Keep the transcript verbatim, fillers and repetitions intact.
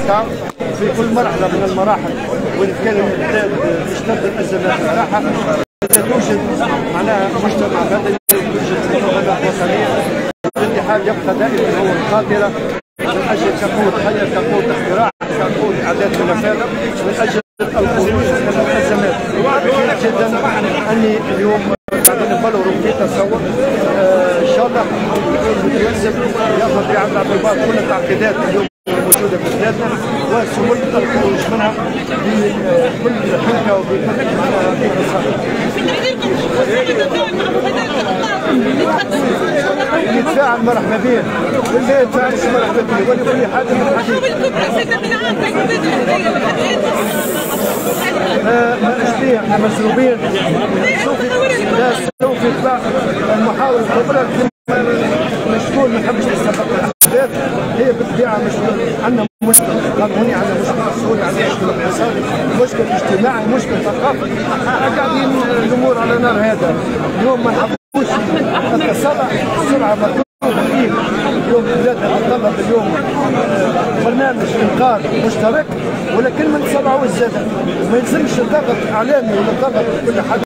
المستمتعة في كل مرحلة من المراحل، وإن كان البلاد تشتد الأزمات بصراحة توجد معناها مجتمع مدني، توجد منظمات وطنية. الاتحاد يبقى دائما هو الخاطرة من أجل كقود خير، كقود اختراع، كقود إعداد ملفات، من أجل الخروج من الأزمات. كثير جدا أني اليوم قاعدين نبلوروا في تصور آه إن شاء الله يكون متيسر ياخذ بعين الاعتبار كل التعقيدات اليوم موجودة في بلادنا وسهولة الخروج منها بكل حركة وبكل معناها في يتفاعل مرحبا به واللي يتفاعل مرحبا به ولكل حاجة من ما نشبيه احنا مسلوبين لا سوف يتبع المحاولة الكبرى مش تقول ما نحبش نستحق الاحداث، هي بالطبيعه مش عندنا مشكل قانوني، عندنا مشكل سوري، عندنا مشكل اقتصادي، مشكل اجتماعي، مشكل ثقافي، قاعدين الامور على نار هذا. اليوم ما نحبوش التسرع، السرعه مطلوبه فيه. اليوم بلادنا تتطلب اليوم برنامج انقاذ مشترك، ولكن ما نتسرعوش زاد، ما يلزمش ضغط اعلامي ولا ضغط كل حد.